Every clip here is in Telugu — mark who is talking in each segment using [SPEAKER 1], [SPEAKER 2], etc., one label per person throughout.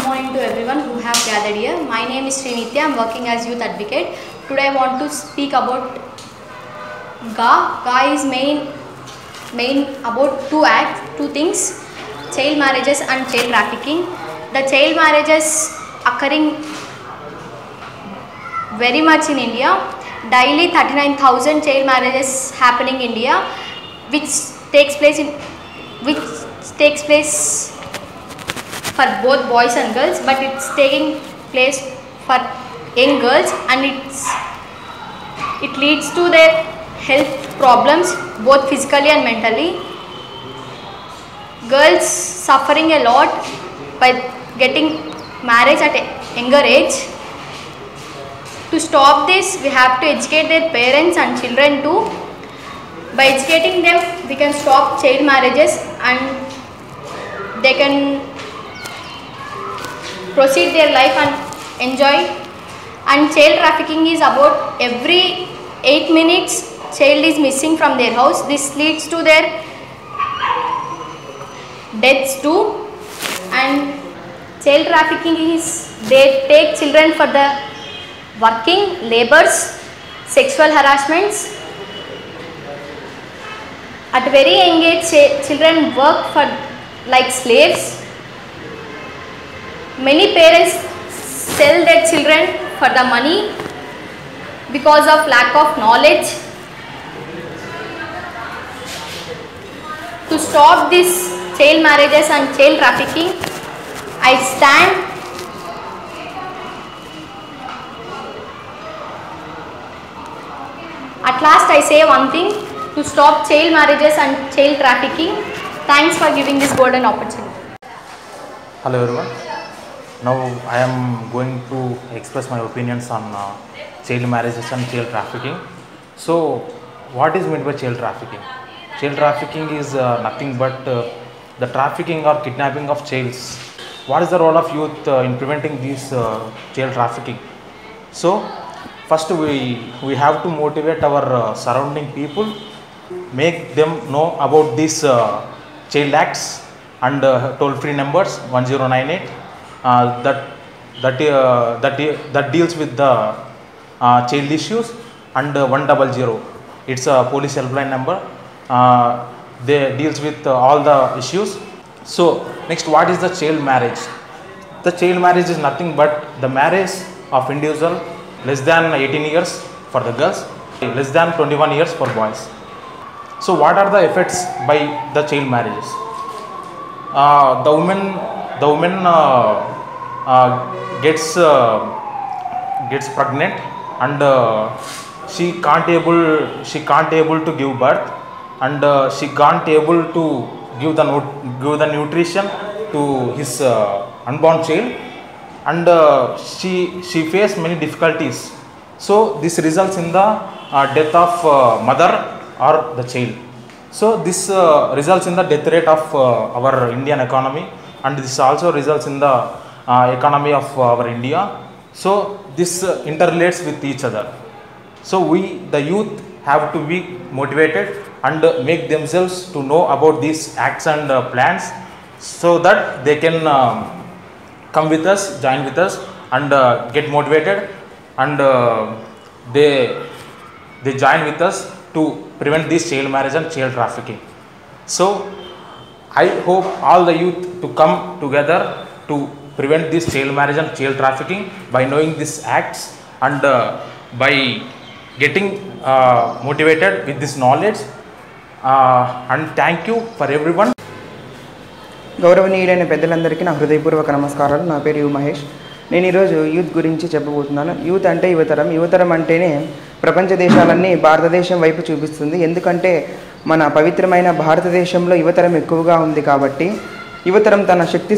[SPEAKER 1] good morning to everyone who have gathered here. My name is Srinitya. I am working as youth advocate. Today I want to speak about GA. GA is main about two things: child marriages and child trafficking. The child marriages occurring very much in India. Daily 39,000 child marriages happening in India, which takes place for both boys and girls, but it's taking place for young girls, and it leads to their health problems both physically and mentally. Girls suffering a lot by getting marriage at a younger age. To stop this, we have to educate their parents and children too. By educating them, we can stop child marriages and they can proceed their life and enjoy. And child trafficking is about every 8 minutes child is missing from their house. This leads to their deaths too. And child trafficking is they take children for the working, labors, sexual harassments. At very young age, children work for like slaves. Many parents sell their children for the money because of lack of knowledge. To stop this child marriages and child trafficking, I stand at last. I say one thing: to stop child marriages and child trafficking. Thanks for giving this golden opportunity.
[SPEAKER 2] Hello everyone. Now I am going to express my opinions on child marriages and child trafficking. So what is meant by child trafficking? Child trafficking is nothing but the trafficking or kidnapping of childs. What is the role of youth in preventing this child trafficking? So first we have to motivate our surrounding people, make them know about these child acts and toll-free numbers 1098 that deals with the child issues, and 100. It's a police helpline number. They deals with all the issues. So next, what is the child marriage? The child marriage is nothing but the marriage of individual less than 18 years for the girls, less than 21 years for boys. So what are the effects by the child marriages? The woman gets pregnant, and she can't able to give birth, and she can't able to give the nutrition to his unborn child, and she faced many difficulties. So this results in the death of mother or the child. So this results in the death rate of our Indian economy, and this also results in the economy of our India. So this interrelates with each other. So we, the youth, have to be motivated and make themselves to know about these acts and plans, so that they can come with us, join with us, and get motivated, and they join with us to prevent this child marriage and child trafficking. So I hope all the youth to come together to prevent this child marriage and child trafficking by knowing these acts, and by getting motivated with this knowledge. And thank you for everyone.
[SPEAKER 3] గౌరవనీయులైన పెద్దలందరికీ నా హృదయపూర్వక నమస్కారాలు. నా పేరు మహేష్. నేను ఈరోజు యూత్ గురించి చెప్పబోతున్నాను. యూత్ అంటే యువతరం అంటేనే ప్రపంచ దేశాలన్నీ భారతదేశం వైపు చూపిస్తుంది. ఎందుకంటే మన పవిత్రమైన భారతదేశంలో యువతరం ఎక్కువగా ఉంది కాబట్టి, యువతరం తన శక్తి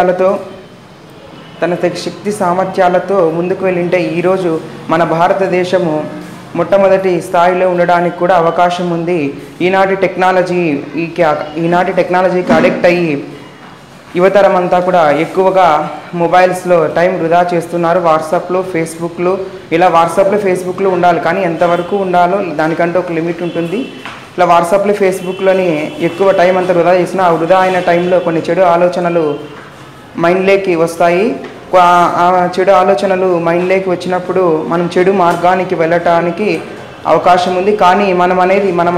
[SPEAKER 3] సామర్థ్యాలతో ముందుకు వెళ్ళింటే ఈరోజు మన భారతదేశము మొట్టమొదటి స్థాయిలో ఉండడానికి కూడా అవకాశం ఉంది. ఈనాటి టెక్నాలజీకి అడిక్ట్ అయ్యి యువతరం అంతా కూడా ఎక్కువగా మొబైల్స్లో టైం వృధా చేస్తున్నారు. వాట్సాప్లో, ఫేస్బుక్లో ఉండాలి, కానీ ఎంతవరకు ఉండాలో దానికంటే ఒక లిమిట్ ఉంటుంది. ఇట్లా వాట్సాప్లో, ఫేస్బుక్లోని ఎక్కువ టైం అంతా వృధా చేసినా, ఆ వృధా అయిన టైంలో కొన్ని చెడు ఆలోచనలు మైండ్లోకి వస్తాయి. ఆ చెడు ఆలోచనలు మైండ్లోకి వచ్చినప్పుడు మనం చెడు మార్గానికి వెళ్ళటానికి అవకాశం ఉంది. కానీ మనం అనేది మన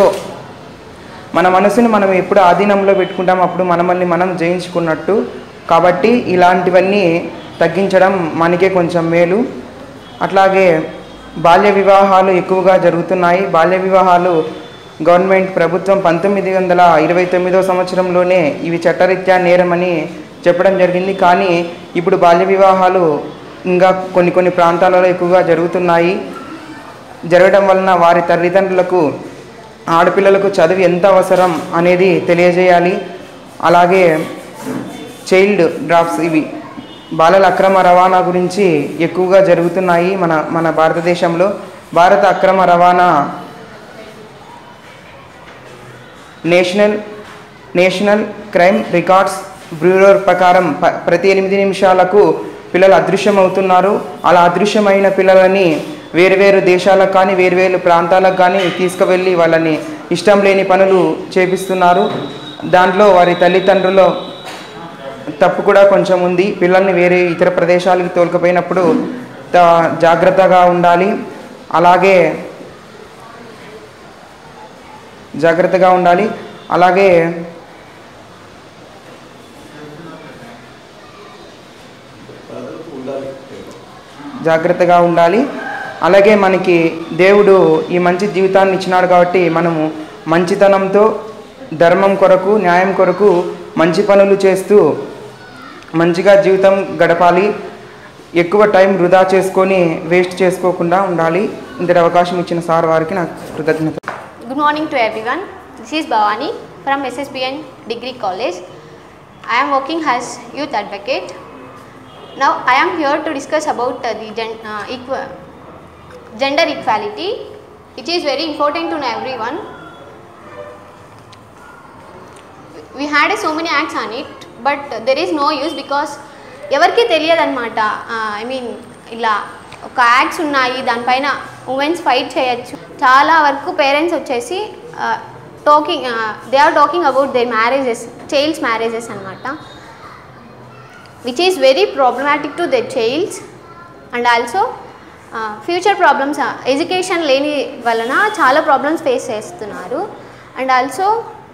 [SPEAKER 3] మనసుని మనం ఎప్పుడు ఆధీనంలో పెట్టుకుంటాం, అప్పుడు మనల్ని మనం జయించుకున్నట్టు. కాబట్టి ఇలాంటివన్నీ తగ్గించడం మనకే కొంచెం మేలు. అట్లాగే బాల్య వివాహాలు ఎక్కువగా జరుగుతున్నాయి. బాల్య వివాహాలు గవర్నమెంట్ ప్రభుత్వం 1929వ సంవత్సరంలోనే ఇవి చట్టరీత్యా నేరమని చెప్పడం జరిగింది. కానీ ఇప్పుడు బాల్య వివాహాలు ఇంకా కొన్ని ప్రాంతాలలో ఎక్కువగా జరుగుతున్నాయి. జరగడం వలన వారి తల్లిదండ్రులకు ఆడపిల్లలకు చదువు ఎంత అవసరం అనేది తెలియజేయాలి. అలాగే చైల్డ్ డ్రాప్స్, ఇవి బాలల అక్రమ రవాణా గురించి ఎక్కువగా జరుగుతున్నాయి మన భారతదేశంలో. భారత అక్రమ రవాణా నేషనల్ క్రైమ్ రికార్డ్స్ బ్యూరో ప్రకారం ప్రతి 8 నిమిషాలకు పిల్లలు అదృశ్యమవుతున్నారు. అలా అదృశ్యమైన పిల్లలని వేరువేరు దేశాలకు కానీ వేరువేరు ప్రాంతాలకు కానీ తీసుకువెళ్ళి వాళ్ళని ఇష్టం లేని పనులు చేపిస్తున్నారు. దాంట్లో వారి తల్లిదండ్రుల తప్పు కూడా కొంచెం ఉంది. పిల్లల్ని వేరే ఇతర ప్రదేశాలకు తోలుకుపోయినప్పుడు జాగ్రత్తగా ఉండాలి. అలాగే జాగ్రత్తగా ఉండాలి. అలాగే మనకి దేవుడు ఈ మంచి జీవితాన్ని ఇచ్చినాడు కాబట్టి మనము మంచితనంతో ధర్మం కొరకు న్యాయం కొరకు మంచి పనులు చేస్తూ మంచిగా జీవితం గడపాలి. ఎక్కువ టైం వృధా చేసుకొని వేస్ట్ చేసుకోకుండా ఉండాలి. ఇంతటి అవకాశం ఇచ్చిన సార్ వారికి నాకు కృతజ్ఞత.
[SPEAKER 1] Good morning to everyone. This is Bhavani from SSBN Degree College. I am working as youth advocate. Now I am here to discuss about the gender equality. It is very important to know everyone. We had so many acts on it, but there is no use because ఎవరికి తెలియదు అనమాట. ఐ మీన్ ఇలా ఒక యాక్ట్స్ ఉన్నాయి, దానిపైన ఉమెన్స్ ఫైట్ చేయొచ్చు. చాలా వరకు పేరెంట్స్ వచ్చేసి they are talking about their marriages, childs marriages అనమాట, which is very problematic to their childs. And also future problems, education లేని వలన చాలా ప్రాబ్లమ్స్ ఫేస్ చేస్తున్నారు. And also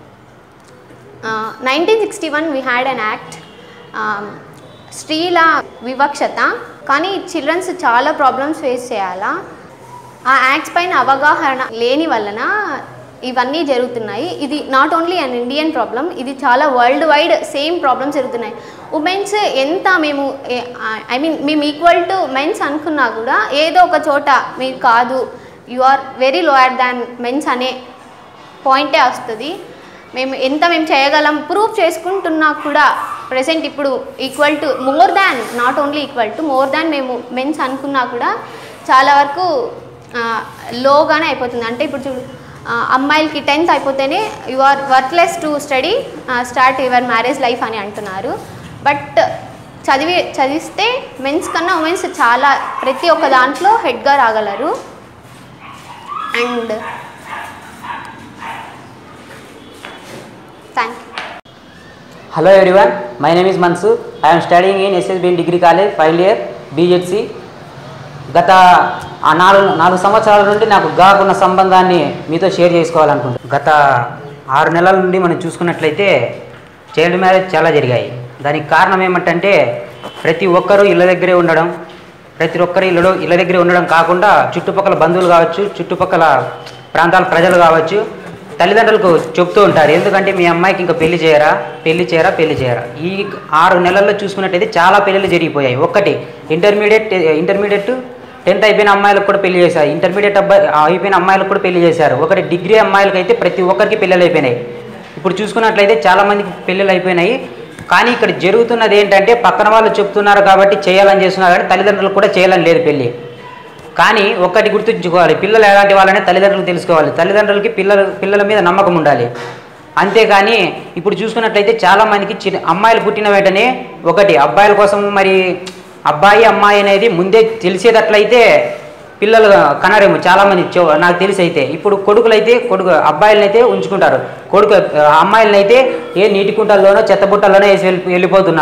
[SPEAKER 1] 1961 we had an act, స్త్రీల వివక్షత. కానీ చిల్డ్రన్స్ చాలా ప్రాబ్లమ్స్ ఫేస్ చేయాలా. ఆ యాక్ట్స్ పైన అవగాహన లేని వలన ఇవన్నీ జరుగుతున్నాయి. ఇది not only an Indian problem, ఇది చాలా వరల్డ్ వైడ్ సేమ్ ప్రాబ్లమ్స్ జరుగుతున్నాయి. ఉమెన్స్ ఎంత మేము ఈక్వల్ టు మెన్స్ అనుకున్నా కూడా ఏదో ఒక చోట మీరు కాదు, you are very lower than mens అనే పాయింటే వస్తుంది. మేము చేయగలం ప్రూవ్ చేసుకుంటున్నా కూడా ప్రెసెంట్ ఇప్పుడు equal to more than, not only equal to more than మేము మెన్స్ అనుకున్నా కూడా చాలా వరకు లోగానే అయిపోతుంది. అంటే ఇప్పుడు చూడు, అమ్మాయిలకి 10th అయిపోతేనే you are worthless to study, start your marriage life అని అంటున్నారు. బట్ చదివిస్తే మెన్స్ కన్నా ఉమెన్స్ చాలా ప్రతి ఒక్క దాంట్లో హెడ్గా రాగలరు. And thank you.
[SPEAKER 4] Hello everyone, my name is Mansoor. I am studying in SSBN Degree College, final year BHC. గత 4 సంవత్సరాల నుండి నాకు గాకున్న సంబంధాన్ని మీతో షేర్ చేసుకోవాలనుకుంటున్నాను. గత 6 నెలల నుండి మనం చూసుకున్నట్లయితే చైల్డ్ మ్యారేజ్ చాలా జరిగాయి. దానికి కారణం ఏమంటే ప్రతి ఒక్కరూ ఇళ్ళ దగ్గరే ఉండడం, ఇళ్ళ దగ్గరే ఉండడం కాకుండా చుట్టుపక్కల బంధువులు కావచ్చు, చుట్టుపక్కల ప్రాంతాల ప్రజలు కావచ్చు తల్లిదండ్రులకు చెప్తూ ఉంటారు, ఎందుకంటే మీ అమ్మాయికి ఇంకా పెళ్లి చేయరా. ఈ 6 నెలల్లో చూసుకున్నట్టయితే చాలా పెళ్ళిళ్ళు జరిగిపోయాయి. ఒకటి ఇంటర్మీడియట్ 10th అయిపోయిన అమ్మాయిలకు కూడా పెళ్లి చేశారు, ఇంటర్మీడియట్ అయిపోయిన అమ్మాయిలకు కూడా పెళ్లి చేశారు. ఒకటి డిగ్రీ అమ్మాయిలకి అయితే ప్రతి ఒక్కరికి పెళ్ళిళ్ళు అయిపోయినాయి. ఇప్పుడు చూసుకున్నట్లయితే చాలామందికి పెళ్ళిళ్ళు అయిపోయినాయి. కానీ ఇక్కడ జరుగుతున్నది ఏంటంటే పక్కన వాళ్ళు చెప్తున్నారు కాబట్టి చేయాలని చేస్తున్నారు, కానీ తల్లిదండ్రులకు కూడా చేయాలని లేదు పెళ్ళి. కానీ ఒక్కటి గుర్తుంచుకోవాలి, పిల్లలు ఎలాంటి వాళ్ళనే తల్లిదండ్రులు తెలుసుకోవాలి. తల్లిదండ్రులకి పిల్లల మీద నమ్మకం ఉండాలి. అంతేగాని ఇప్పుడు చూసుకున్నట్లయితే చాలామందికి అమ్మాయిలు పుట్టిన వెంటనే ఒకటి అబ్బాయిల కోసం మరి అబ్బాయి అమ్మాయి అనేది ముందే తెలిసేటట్లయితే పిల్లలు కనరేమో చాలామంది. నాకు తెలిసి అయితే ఇప్పుడు అబ్బాయిలనైతే ఉంచుకుంటారు, అమ్మాయిలనైతే ఏ నీటి కుంటల్లోనో చెత్తబుట్టల్లోనో వేసి వెళ్ళిపోతున్నారు.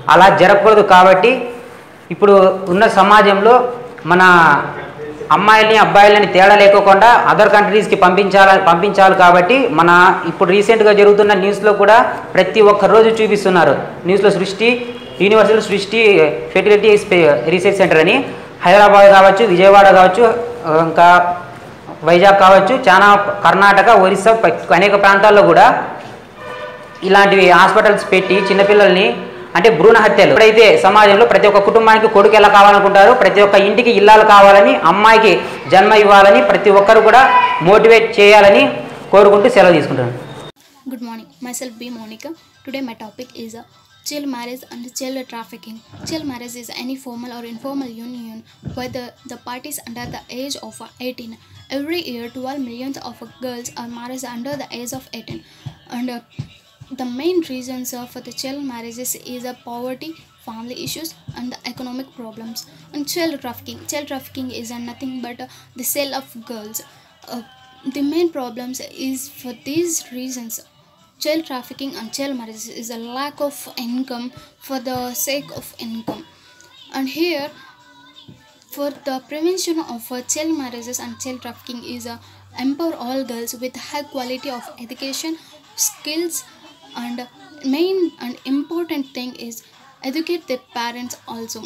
[SPEAKER 4] అలా జరగకూడదు. కాబట్టి ఇప్పుడు ఉన్న సమాజంలో మన అమ్మాయిల్ని అబ్బాయిలని తేడా లేకోకుండా అదర్ కంట్రీస్కి పంపించాలి. కాబట్టి మన ఇప్పుడు రీసెంట్గా జరుగుతున్న న్యూస్లో కూడా ప్రతి ఒక్క రోజు చూపిస్తున్నారు న్యూస్లో. యూనివర్సల్ సృష్టి ఫెర్టిలిటీ రీసెర్చ్ సెంటర్ అని హైదరాబాద్ కావచ్చు, విజయవాడ కావచ్చు, ఇంకా వైజాగ్ కావచ్చు, చాలా కర్ణాటక, ఒరిస్సా అనేక ప్రాంతాల్లో కూడా ఇలాంటివి హాస్పిటల్స్ పెట్టి చిన్నపిల్లల్ని అంటే భ్రూణ హత్యలు. ఎప్పుడైతే సమాజంలో ప్రతి ఒక్క కుటుంబానికి కొడుకు ఎలా కావాలనుకుంటారో, ప్రతి ఒక్క ఇంటికి ఇల్లాలు కావాలని, అమ్మాయికి జన్మ ఇవ్వాలని ప్రతి ఒక్కరు కూడా మోటివేట్ చేయాలని కోరుకుంటూ సెలవు తీసుకుంటాను.
[SPEAKER 5] Good morning. Myself B. Monica. Today my topic is child marriage and child trafficking. Child marriage is any formal or informal union whether the parties under the age of 18. Every year 12 million of girls are married under the age of 18. And the main reasons for the child marriages is poverty, family issues and the economic problems. And child trafficking is nothing but the sale of girls. The main problems is for these reasons. Child trafficking and child marriage is a lack of income for the sake of income. And here for the prevention of child marriages and child trafficking is empower all girls with high quality of education, skills, and main and important thing is educate their parents also.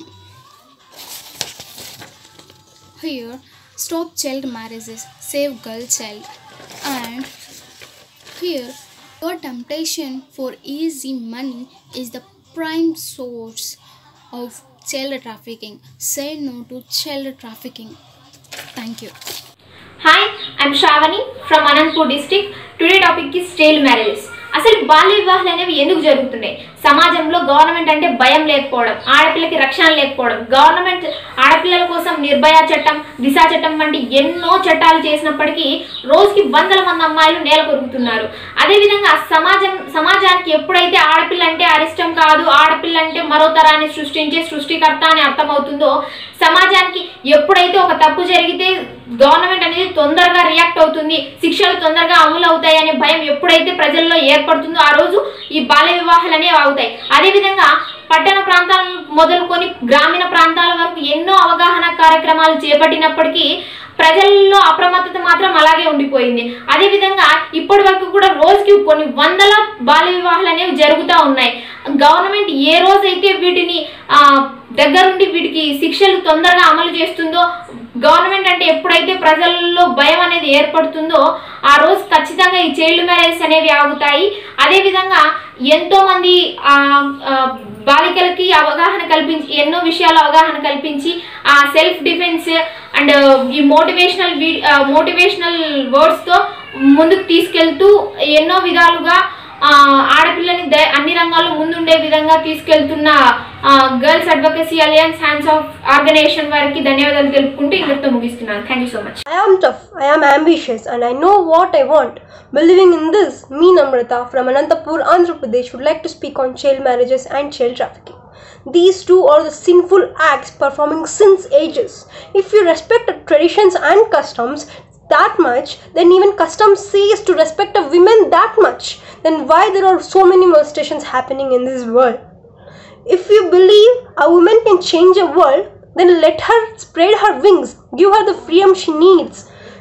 [SPEAKER 5] Here stop child marriages, save girl child. And here your temptation for easy money is the prime source of child trafficking. Say no to child trafficking. Thank you.
[SPEAKER 6] Hi, I'm Shravani from Anantapur district. Today topic is child marriages. అసలు బాల్య వివాహాలు అనేవి ఎందుకు జరుగుతున్నాయి? సమాజంలో గవర్నమెంట్ అంటే భయం లేకపోవడం, ఆడపిల్లకి రక్షణ లేకపోవడం, గవర్నమెంట్ ఆడపిల్లల కోసం నిర్భయ చట్టం, దిశ చట్టం వంటి ఎన్నో చట్టాలు చేసినప్పటికీ రోజుకి వందల మంది అమ్మాయిలు నేల కొరుగుతున్నారు. అదేవిధంగా సమాజానికి ఎప్పుడైతే ఆడపిల్ల అంటే అరిష్టం కాదు, ఆడపిల్ల అంటే మరో తరాన్ని సృష్టించే సృష్టికర్త అని అర్థమవుతుందో, సమాజానికి ఎప్పుడైతే ఒక తప్పు జరిగితే గవర్నమెంట్ అనేది తొందరగా రియాక్ట్ అవుతుంది, శిక్షలు తొందరగా అమలు అవుతాయి అనే భయం ఎప్పుడైతే ప్రజల్లో ఏర్పడుతుందో ఆ రోజు ఈ బాల్య వివాహాలు అనేవి అవుతాయి. అదేవిధంగా పట్టణ ప్రాంతాల మొదలుకొని గ్రామీణ ప్రాంతాల వరకు ఎన్నో అవగాహన కార్యక్రమాలు చేపట్టినప్పటికీ ప్రజల్లో అప్రమత్తత మాత్రం అలాగే ఉండిపోయింది. అదేవిధంగా ఇప్పటి వరకు కూడా రోజుకి కొన్ని వందల బాల్య వివాహాలు అనేవి జరుగుతూ ఉన్నాయి. గవర్నమెంట్ ఏ రోజైతే వీటిని దగ్గరుండి వీటికి శిక్షలు తొందరగా అమలు చేస్తుందో, గవర్నమెంట్ అంటే ఎప్పుడైతే ప్రజల్లో భయం అనేది ఏర్పడుతుందో ఆ రోజు ఖచ్చితంగా ఈ చైల్డ్ మ్యారేజెస్ అనేవి ఆగుతాయి. అదేవిధంగా ఎంతోమంది బాలికలకి అవగాహన కల్పించి, ఎన్నో విషయాలు అవగాహన కల్పించి ఆ సెల్ఫ్ డిఫెన్స్ అండ్ ఈ మోటివేషనల్ వర్డ్స్తో ముందుకు తీసుకెళ్తూ ఎన్నో విధాలుగా ఆడపిల్లని అన్ని రంగాల్లో ముందుండే విధంగా తీసుకెళ్తున్న girls advocacy alliance hands of organisation వారికి ధన్యవాదాలు తెలుపుకుంటూ ఇంతటితో ముగిస్తున్నాను. Thank you so much.
[SPEAKER 7] I am tough, I am ambitious and I know what I want. Believing in this, me Namrata from Anantapur, Andhra Pradesh would like to speak on child marriages and child trafficking. These two are the sinful acts performing since ages. If you respect the traditions and customs that much, then even customs says to respect a women that much, then why there are so many molestations happening in this world? If you believe a woman can change a world, then let her spread her wings, give her the freedom she needs.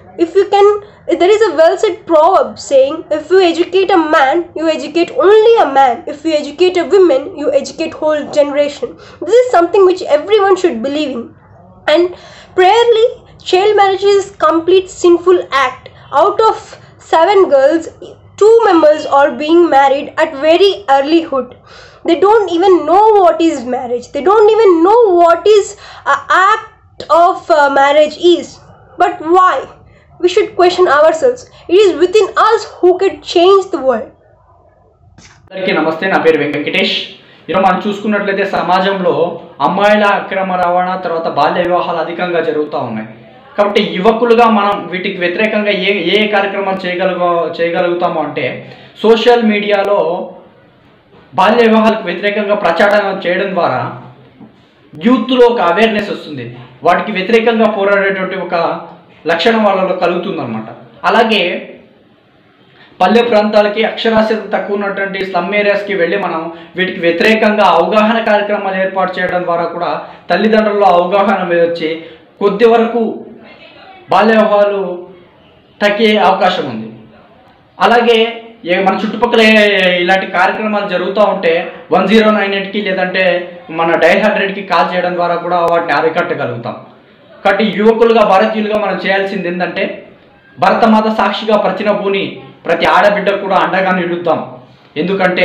[SPEAKER 7] There is a well said proverb saying, if you educate a man, you educate only a man. If you educate a woman, you educate whole generation. This is something which everyone should believe in. And prayerly, child marriage is complete sinful act. Out of 7 girls, 2 members are being married at very earlyhood. They don't even know what is marriage. They don't even know what is an act of marriage is. But why? We should question ourselves. It is within us who can change the world.
[SPEAKER 8] అందరికీ నమస్తే, నా పేరు వెంకటేష్. ఈరోజు మనం చూసుకున్నట్లయితే సమాజంలో అమ్మాయిల అక్రమ రవాణా, తర్వాత బాల్య వివాహాలు అధికంగా జరుగుతూ ఉన్నాయి. కాబట్టి యువకులుగా మనం వీటికి వ్యతిరేకంగా ఏ కార్యక్రమాలు చేయగలుగుతాము అంటే, సోషల్ మీడియాలో బాల్య వివాహాలకు వ్యతిరేకంగా ప్రచారం చేయడం ద్వారా యూత్లో ఒక అవేర్నెస్ వస్తుంది. వాటికి వ్యతిరేకంగా పోరాడేటువంటి ఒక లక్షణం వాళ్ళలో కలుగుతుందన్నమాట. అలాగే పల్లె ప్రాంతాలకి అక్షరాస్యత తక్కువ ఉన్నటువంటి స్లమ్ ఏరియాస్కి వెళ్ళి మనం వీటికి వ్యతిరేకంగా అవగాహన కార్యక్రమాలు ఏర్పాటు చేయడం ద్వారా కూడా తల్లిదండ్రుల్లో అవగాహన మీద వచ్చి కొద్ది వరకు బాల్య వివాహాలు తగ్గే అవకాశం ఉంది. అలాగే మన చుట్టుపక్కల ఇలాంటి కార్యక్రమాలు జరుగుతూ ఉంటే 1098కి లేదంటే మన డైల్ 100కి కాల్ చేయడం ద్వారా కూడా వాటిని అరికట్టగలుగుతాం. కాబట్టి యువకులుగా భారతీయులుగా మనం చేయాల్సింది ఏంటంటే భరతమాత సాక్షిగా పరిచిన భూని ప్రతి ఆడబిడ్డకు కూడా అండగా నిలుద్దాం. ఎందుకంటే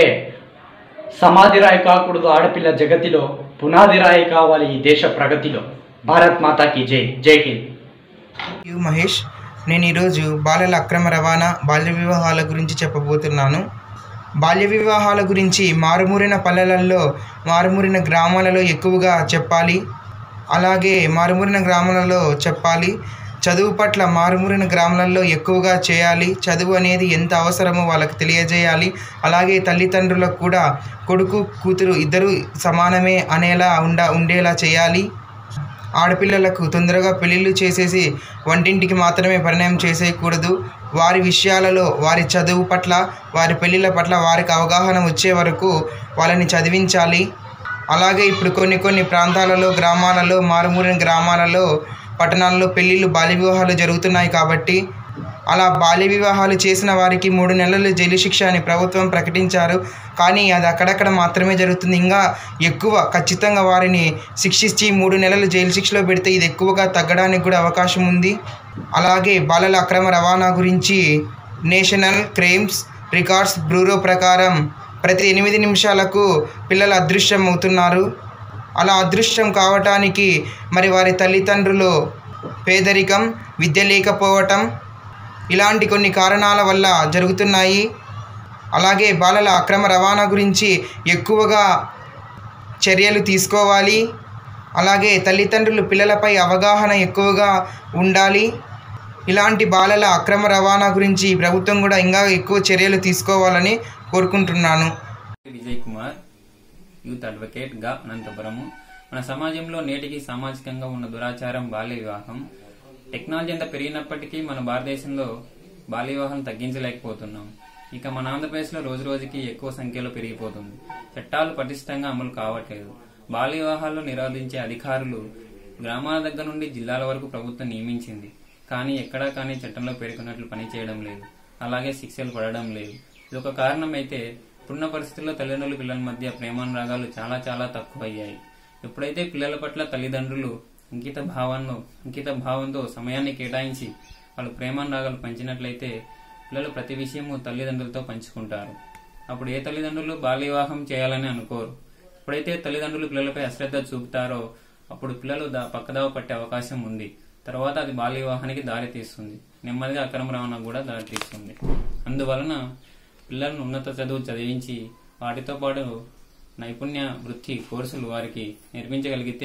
[SPEAKER 8] సమాధి రాయి కాకూడదు ఆడపిల్ల జగతిలో, పునాది రాయి కావాలి ఈ దేశ ప్రగతిలో. భారత్ మాతాకి జై. జై హింద్.
[SPEAKER 3] మహేష్, నేను ఈరోజు బాలల అక్రమ రవాణా, బాల్య వివాహాల గురించి చెప్పబోతున్నాను. బాల్య వివాహాల గురించి మారుమూరిన పల్లెలలో, మారుమూరిన గ్రామాలలో ఎక్కువగా చెప్పాలి. అలాగే మారుమూరిన గ్రామాలలో చెప్పాలి. చదువు పట్ల మారుమూరిన గ్రామాలలో ఎక్కువగా చేయాలి. చదువు అనేది ఎంత అవసరమో వాళ్ళకి తెలియజేయాలి. అలాగే తల్లిదండ్రులకు కూడా కొడుకు కూతురు ఇద్దరు సమానమే అనేలా ఉండేలా చేయాలి. ఆడపిల్లలకు తొందరగా పెళ్ళిళ్ళు చేసేసి వంటింటికి మాత్రమే పరిణయం చేసేయకూడదు. వారి విషయాలలో, వారి చదువు పట్ల, వారి పెళ్ళిళ్ళ పట్ల వారికి అవగాహన వచ్చే వరకు వాళ్ళని చదివించాలి. అలాగే ఇప్పుడు కొన్ని ప్రాంతాలలో, గ్రామాలలో, మారుమూరిన గ్రామాలలో, పట్టణాల్లో పెళ్ళిళ్ళు, బాల్య వివాహాలు జరుగుతున్నాయి. కాబట్టి అలా బాల్య వివాహాలు చేసిన వారికి 3 నెలలు జైలు శిక్ష అని ప్రభుత్వం ప్రకటించారు. కానీ అది అక్కడక్కడ మాత్రమే జరుగుతుంది. ఇంకా ఎక్కువ ఖచ్చితంగా వారిని శిక్షించి 3 నెలలు జైలు శిక్షలో పెడితే ఇది ఎక్కువగా తగ్గడానికి కూడా అవకాశం ఉంది. అలాగే బాలల అక్రమ రవాణా గురించి నేషనల్ క్రైమ్స్ రికార్డ్స్ బ్యూరో ప్రకారం ప్రతి 8 నిమిషాలకు పిల్లలు అదృశ్యం అవుతున్నారు. అలా అదృశ్యం కావటానికి మరి వారి తల్లిదండ్రులు పేదరికం, విద్య లేకపోవటం ఇలాంటి కొన్ని కారణాల వల్ల జరుగుతున్నాయి. అలాగే బాలల అక్రమ రవాణా గురించి ఎక్కువగా చర్యలు తీసుకోవాలి. అలాగే తల్లిదండ్రులు పిల్లలపై అవగాహన ఎక్కువగా ఉండాలి. ఇలాంటి బాలల అక్రమ రవాణా గురించి ప్రభుత్వం కూడా ఇంకా ఎక్కువ చర్యలు తీసుకోవాలని కోరుకుంటున్నాను.
[SPEAKER 9] విజయ్ కుమార్, యూత్ అడ్వకేట్ గా అనంతపురము. మన సమాజంలో నేటికి సామాజికంగా ఉన్న దురాచారం బాల్య వివాహం. టెక్నాలజీ ఎంత పెరిగినప్పటికీ మన భారతదేశంలో బాల్య వివాహం తగ్గించలేకపోతున్నాం. ఇక మన ఆంధ్రప్రదేశ్లో రోజు రోజుకి ఎక్కువ సంఖ్యలో పెరిగిపోతుంది. చట్టాలు పటిష్టంగా అమలు కావట్లేదు. బాల్య వివాహాల్లో నిరోధించే అధికారులు గ్రామాల దగ్గర నుండి జిల్లాల వరకు ప్రభుత్వం నియమించింది. కానీ ఎక్కడా కానీ చట్టంలో పేర్కొన్నట్లు పనిచేయడం లేదు. అలాగే శిక్షలు పడడం లేదు. ఇది ఒక కారణం అయితే ఇప్పుడున్న పరిస్థితుల్లో తల్లిదండ్రులు పిల్లల మధ్య ప్రేమానురాగాలు చాలా చాలా తక్కువయ్యాయి. ఎప్పుడైతే పిల్లల పట్ల తల్లిదండ్రులు అంకిత భావంతో సమయాన్ని కేటాయించి వాళ్ళు ప్రేమానురాగాలు పంచినట్లయితే పిల్లలు ప్రతి విషయము తల్లిదండ్రులతో పంచుకుంటారు. అప్పుడు ఏ తల్లిదండ్రులు బాల్య వివాహం చేయాలని అనుకోరు. ఎప్పుడైతే తల్లిదండ్రులు పిల్లలపై అశ్రద్ధ చూపుతారో అప్పుడు పిల్లలు పక్కదావ పట్టే అవకాశం ఉంది. తర్వాత అది బాల్య వివాహానికి దారి తీస్తుంది. నెమ్మదిగా అక్రమ రవాణా కూడా దారి తీస్తుంది. అందువలన పిల్లలను ఉన్నత చదువు చదివించి వాటితో పాటు నైపుణ్య వృత్తి కోర్సులు వారికి నేర్పించగలిగితే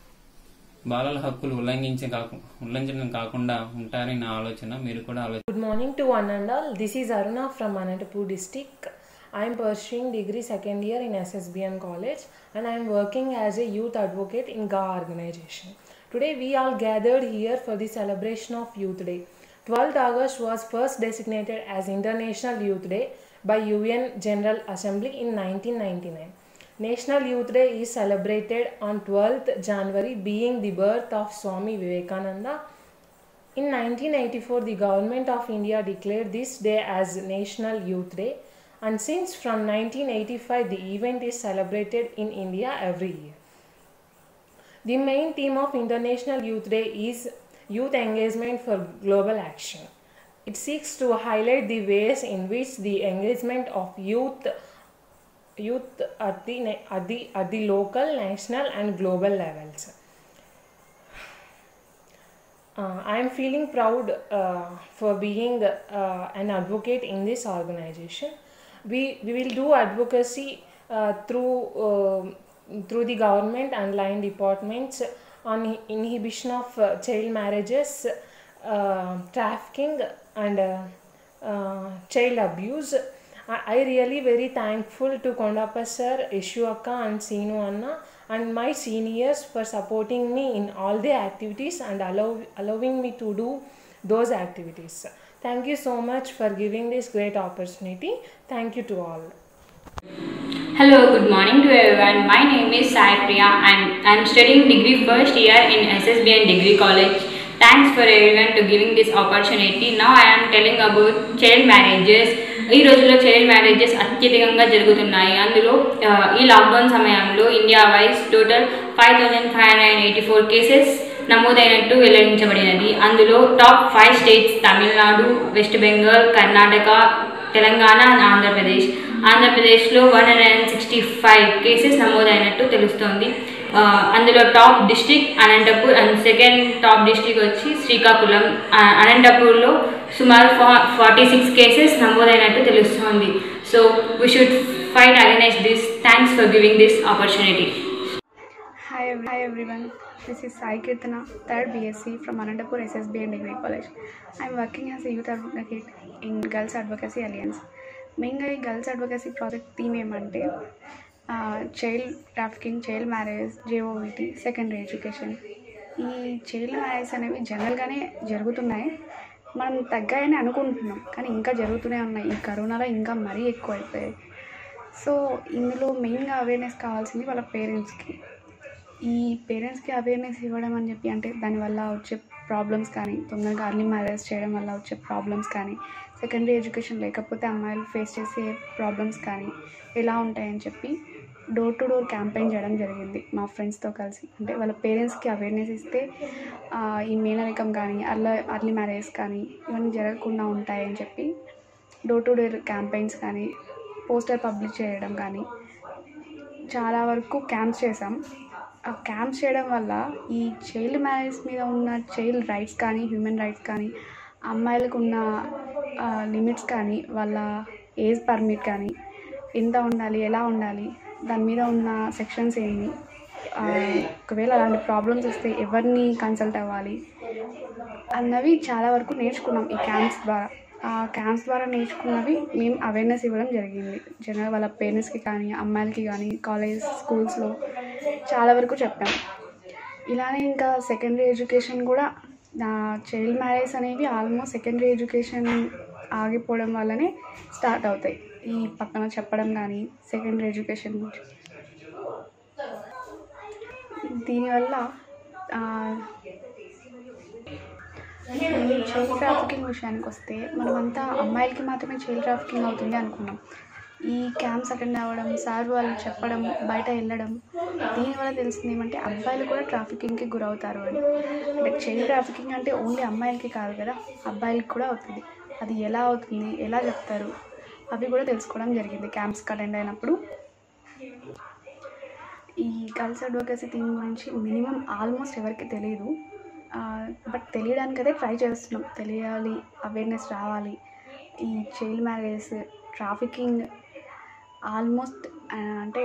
[SPEAKER 9] బాలల హక్కులు ఉల్లంఘించడం కాకుండా ఉంటారని నా ఆలోచన. మీరు కూడా
[SPEAKER 10] Good morning to one and all. This is Aruna from Anantapur district. I am pursuing degree second year in SSBN college and I am working as a youth advocate in GA organization. Today we all gathered here for the celebration of Youth Day. 12th August was first designated as International Youth Day by UN General Assembly in 1999. National Youth Day is celebrated on 12th January, being the birth of Swami Vivekananda. In 1984, the Government of India declared this day as National Youth Day, and since from 1985, the event is celebrated in India every year. The main theme of International Youth Day is Youth Engagement for Global Action. It seeks to highlight the ways in which the engagement of youth at the local, national and global levels. I am feeling proud for being an advocate in this organization. We will do advocacy through the government and line departments on inhibition of child marriages, trafficking and child abuse. I really very thankful to Kondappa sir, Ishu akka and Seenu Anna and my seniors for supporting me in all the activities and allowing me to do those activities. Thank you so much for giving this great opportunity. Thank you to all.
[SPEAKER 11] Hello, good morning to everyone. My name is Sai Priya and I am studying degree first year in SSBN Degree College. Thanks for everyone to giving this opportunity. Now I am telling about child marriages. ఈ రోజుల్లో చైల్డ్ మ్యారేజెస్ అత్యధికంగా జరుగుతున్నాయి. అందులో ఈ లాక్డౌన్ సమయంలో ఇండియా వైజ్ టోటల్ 5584 కేసెస్ నమోదైనట్టు వెల్లడించబడినది. అందులో top 5 states Tamil Nadu, west Bengal, Karnataka, Telangana, Andhra Pradesh. ఆంధ్రప్రదేశ్లో 165 కేసెస్ నమోదైనట్టు తెలుస్తోంది. అందులో top district Anantapur and second top district వచ్చి శ్రీకాకుళం. అనంతపూర్లో సుమారు 46 కేసెస్ నమోదైనట్టు తెలుస్తోంది. So we should fight against this. Thanks for giving this opportunity.
[SPEAKER 12] Hi everyone, this is Sai Kirtana, 3rd BSc from Anantapur SSBN Degree College. I am working as a youth advocate in Girls Advocacy Alliance. Mainly Girls Advocacy project theme ఏమంటే child trafficking, child marriage, JOVT, secondary education. ఈ చైల్డ్ మ్యారేజ్ అనేవి జనరల్గానే జరుగుతున్నాయి. మనం తగ్గాయని అనుకుంటున్నాం కానీ ఇంకా జరుగుతూనే ఉన్నాయి. ఈ కరోనాలో ఇంకా మరీ ఎక్కువ అయిపోయాయి. సో ఇందులో మెయిన్గా అవేర్నెస్ కావాల్సింది వాళ్ళ పేరెంట్స్కి. ఈ పేరెంట్స్కి అవేర్నెస్ ఇవ్వడం అని చెప్పి అంటే దానివల్ల వచ్చే ప్రాబ్లమ్స్ కానీ, తొందరగా అర్లీ మ్యారేజ్ చేయడం వల్ల వచ్చే ప్రాబ్లమ్స్ కానీ, సెకండరీ ఎడ్యుకేషన్ లేకపోతే అమ్మాయిలు ఫేస్ చేసే ప్రాబ్లమ్స్ కానీ ఎలా ఉంటాయని చెప్పి డోర్ టు డోర్ క్యాంపెయిన్ చేయడం జరిగింది మా ఫ్రెండ్స్తో కలిసి. అంటే వాళ్ళ పేరెంట్స్కి అవేర్నెస్ ఇస్తే ఈ మేనరికం కానీ, అర్లీ మ్యారేజ్ కానీ ఇవన్నీ జరగకుండా ఉంటాయని చెప్పి డోర్ టు డోర్ క్యాంపెయిన్స్ కానీ, పోస్టర్ పబ్లిష్ చేయడం కానీ చాలా వరకు క్యాంప్స్ చేసాం. ఆ క్యాంప్స్ చేయడం వల్ల ఈ చైల్డ్ మ్యారేజ్ మీద ఉన్న చైల్డ్ రైట్స్ కానీ, హ్యూమన్ రైట్స్ కానీ, అమ్మాయిలకు ఉన్న లిమిట్స్ కానీ, వాళ్ళ ఏజ్ పర్మిట్ కానీ ఎంత ఉండాలి, ఎలా ఉండాలి, దాని మీద ఉన్న సెక్షన్స్ ఏంటి, ఒకవేళ అలాంటి ప్రాబ్లమ్స్ వస్తే ఎవరిని కన్సల్ట్ అవ్వాలి అన్నవి చాలా వరకు నేర్చుకున్నాం ఈ క్యాంప్స్ ద్వారా. ఆ క్యాంప్స్ ద్వారా నేర్చుకున్నవి మేము అవేర్నెస్ ఇవ్వడం జరిగింది. జనరల్ వాళ్ళ పేరెంట్స్కి కానీ, అమ్మాయిలకి కానీ, కాలేజ్, స్కూల్స్లో చాలా వరకు చెప్పాం. ఇలానే ఇంకా సెకండరీ ఎడ్యుకేషన్ కూడా చైల్డ్ మ్యారేజ్ అనేవి ఆల్మోస్ట్ సెకండరీ ఎడ్యుకేషన్ ఆగిపోవడం వల్లనే స్టార్ట్ అవుతాయి. ఈ పక్కన చెప్పడం కానీ సెకండరీ ఎడ్యుకేషన్ గురించి. దీనివల్ల చైల్డ్ ట్రాఫికింగ్ విషయానికి వస్తే మనమంతా అమ్మాయిలకి మాత్రమే చైల్డ్ ట్రాఫికింగ్ అవుతుంది అనుకున్నాం. ఈ క్యాంప్స్ అటెండ్ అవ్వడం, సార్ వాళ్ళు చెప్పడం, బయట వెళ్ళడం, దీనివల్ల తెలిసింది ఏమంటే అబ్బాయిలు కూడా ట్రాఫికింగ్కి గురవుతారు అని. అంటే చైల్డ్ ట్రాఫికింగ్ అంటే ఓన్లీ అమ్మాయిలకి కాదు కదా, అబ్బాయిలకి కూడా అవుతుంది. అది ఎలా అవుతుంది, ఎలా చెప్తారు, అవి కూడా తెలుసుకోవడం జరిగింది క్యాంప్స్కి అటెండ్ అయినప్పుడు. ఈ గర్ల్స్ అడ్వొకేసీ థీమ్ గురించి మినిమం ఆల్మోస్ట్ ఎవరికి తెలియదు. బట్ తెలియడానికైతే ట్రై చేస్తున్నాం. తెలియాలి, అవేర్నెస్ రావాలి. ఈ చైల్డ్ మ్యారేజ్, ట్రాఫికింగ్ ఆల్మోస్ట్ అంటే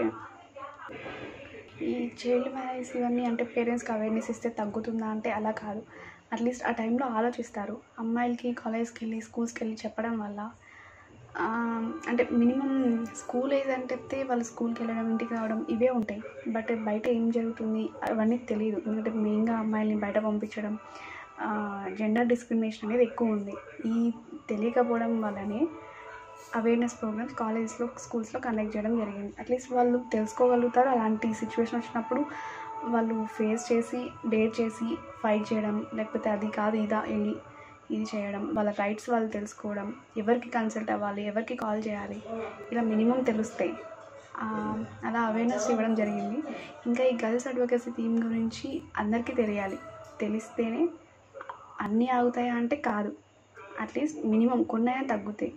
[SPEAKER 12] ఈ చైల్డ్ మ్యారేజ్ ఇవన్నీ అంటే పేరెంట్స్కి అవేర్నెస్ ఇస్తే తగ్గుతుందా అంటే అలా కాదు. అట్లీస్ట్ ఆ టైంలో ఆలోచిస్తారు. అమ్మాయిలకి కాలేజ్కి వెళ్ళి, స్కూల్స్కి వెళ్ళి చెప్పడం వల్ల అంటే మినిమం స్కూల్ ఏజ్ అంటే వాళ్ళు స్కూల్కి వెళ్ళడం, ఇంటికి రావడం ఇవే ఉంటాయి. బట్ బయట ఏం జరుగుతుంది అవన్నీ తెలియదు. ఎందుకంటే మెయిన్గా అమ్మాయిల్ని బయట పంపించడం, జెండర్ డిస్క్రిమినేషన్ అనేది ఎక్కువ ఉంది. ఈ తెలియకపోవడం వల్లనే అవేర్నెస్ ప్రోగ్రామ్స్ కాలేజెస్లో, స్కూల్స్లో కండక్ట్ చేయడం జరిగింది. అట్లీస్ట్ వాళ్ళు తెలుసుకోగలుగుతారు. అలాంటి సిచ్యువేషన్ వచ్చినప్పుడు వాళ్ళు ఫేస్ చేసి, డేర్ చేసి ఫైట్ చేయడం, లేకపోతే అది కాదు ఇదా వెళ్ళి ఇది చేయడం, వాళ్ళ రైట్స్ వాళ్ళు తెలుసుకోవడం, ఎవరికి కన్సల్ట్ అవ్వాలి, ఎవరికి కాల్ చేయాలి, ఇలా మినిమం తెలుస్తాయి. అలా అవేర్నెస్ ఇవ్వడం జరిగింది. ఇంకా ఈ గర్ల్స్ అడ్వొకేసీ థీమ్ గురించి అందరికీ తెలియాలి. తెలిస్తేనే అన్నీ ఆగుతాయా అంటే కాదు, అట్లీస్ట్ మినిమం కొన్నైనా తగ్గుతాయి.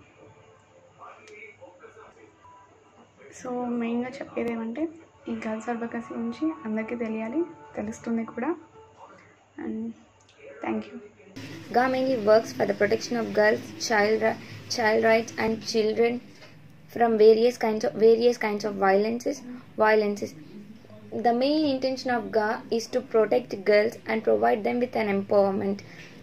[SPEAKER 12] సో మెయిన్గా చెప్పేది ఏమంటే ఈ గర్ల్స్ అడ్వొకేసీ గురించి అందరికీ తెలియాలి, తెలుస్తుంది కూడా. And thank you.
[SPEAKER 13] GA mainly works for the protection of girls, child rights and children from various kinds of violences. The main intention of GA is to protect girls and provide them with an empowerment.